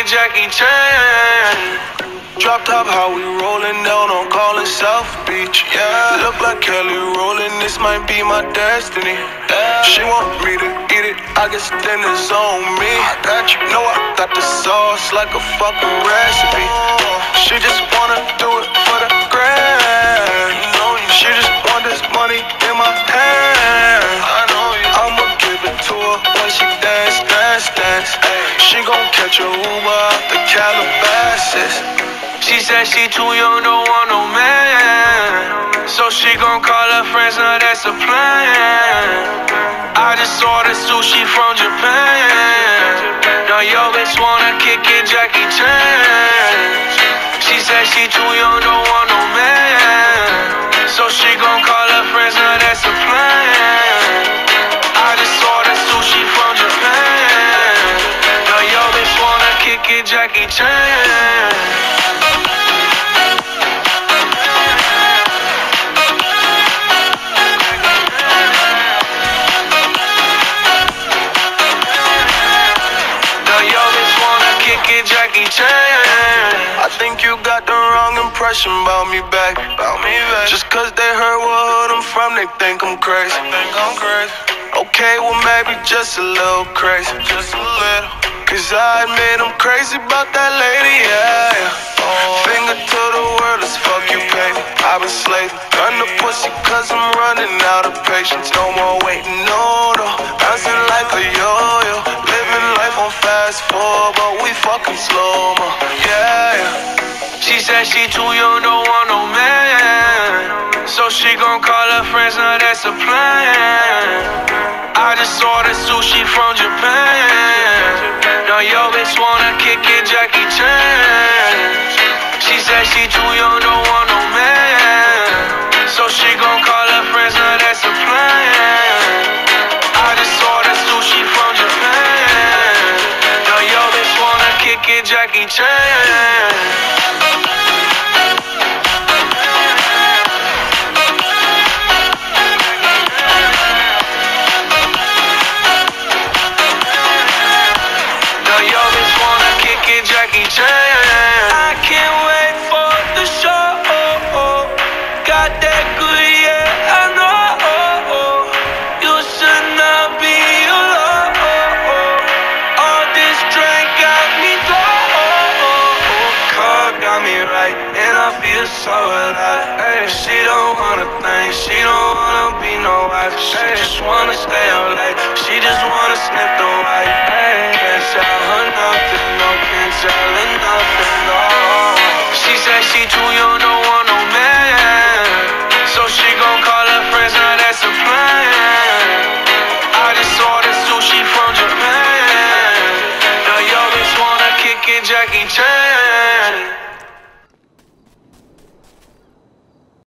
Jackie Chan. Drop top, how we rollin' down on Collin South Beach. Yeah, look like Kelly rollin', this might be my destiny. She want me to eat it, I guess then it's on me. I got you, know I got the sauce like a fucking recipe. She just wanna do it for the grand. She just want this money in my hand. I'ma give it to her when she dance, dance, dance. She gon' catch a Uber out the Calabasas. She said she too young, don't want no man. So she gon' call her friends, now that's a plan. I just ordered sushi from Japan. Now yo bitch wanna kick it, Jackie Chan. She said she too young, don't want no man. So she gon' call her friends, now that's a plan. I just ordered sushi from Japan. Now yo bitch wanna kick it, Jackie Chan. Jackie Chan. I think you got the wrong impression about me back. Just cause they heard what hood I'm from, they think I'm crazy. Okay, well maybe just a little crazy. Cause I admit I'm crazy about that lady, yeah. Finger to the world, let's fuck you, baby. I've been slaving, gun the pussy cause I'm running out of patience. No more waiting, no. Bouncing like a yo-yo. Living life on fast forward, but we fucking slow-mo, yeah. She said she too young, don't want no man. So she gon' call her friends, now that's a plan. I just ordered sushi from Japan. Now yo bitch wanna kick it, Jackie Chan. She said she too young, don't want no man. So she gon' call her friends, now that's a plan. I just ordered sushi from Japan. Now yo bitch wanna kick it, Jackie Chan. Jackie Chan. I can't wait for the show. Got that good, yeah, I know. You should not be alone. All this drink got me low. Car got me right, and I feel so alive. Hey, she don't wanna think, she don't wanna be no wife. She just wanna stay up late, she just wanna sniff the white. Hey, can't tell her nothing, no. Telling nothing, no. She said she too